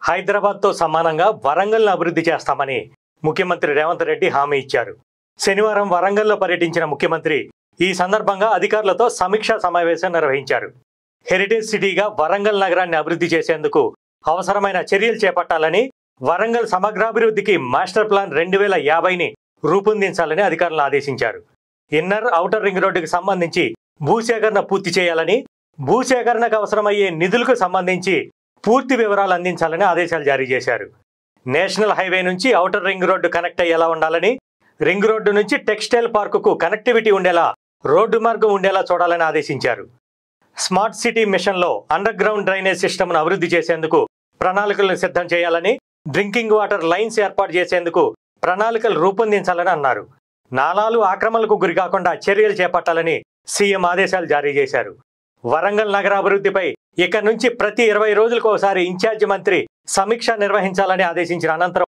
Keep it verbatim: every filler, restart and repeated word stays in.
హైదరాబాద్తో సమానంగా వరంగల్ను అభివృద్ధి చేస్తామని ముఖ్యమంత్రి రేవంత్ రెడ్డి హామీ ఇచ్చారు. శనివారం వరంగల్లో పర్యటించిన ముఖ్యమంత్రి ఈ సందర్భంగా అధికారులతో సమీక్షా సమావేశం నిర్వహించారు. హెరిటేజ్ సిటీగా వరంగల్ నగరాన్ని అభివృద్ధి చేసేందుకు అవసరమైన చర్యలు చేపట్టాలని, వరంగల్ సమగ్రాభివృద్ధికి మాస్టర్ ప్లాన్ రెండు వేల యాభైని రూపొందించాలని అధికారులను ఆదేశించారు. ఇన్నర్, ఔటర్ రింగ్ రోడ్డుకు సంబంధించి భూసేకరణ పూర్తి చేయాలని, భూసేకరణకు అవసరమయ్యే నిధులకు సంబంధించి పూర్తి వివరాలు అందించాలని ఆదేశాలు జారీ చేశారు. నేషనల్ హైవే నుంచి ఔటర్ రింగ్ రోడ్డు కనెక్ట్ అయ్యేలా ఉండాలని, రింగ్ రోడ్డు నుంచి టెక్స్టైల్ పార్కుకు కనెక్టివిటీ ఉండేలా రోడ్డు మార్గం ఉండేలా చూడాలని ఆదేశించారు. స్మార్ట్ సిటీ మిషన్లో అండర్ గ్రౌండ్ డ్రైనేజ్ సిస్టమ్ను అభివృద్ధి చేసేందుకు ప్రణాళికలను సిద్ధం చేయాలని, డ్రింకింగ్ వాటర్ లైన్స్ ఏర్పాటు చేసేందుకు ప్రణాళికలు రూపొందించాలని అన్నారు. నాలాలు ఆక్రమణలకు గురికాకుండా చర్యలు చేపట్టాలని సీఎం ఆదేశాలు జారీ చేశారు. వరంగల్ నగరాభివృద్ధిపై ఇక నుంచి ప్రతి ఇరవై రోజులకు ఒకసారి ఇన్ఛార్జి మంత్రి సమీక్ష నిర్వహించాలని ఆదేశించిన అనంతరం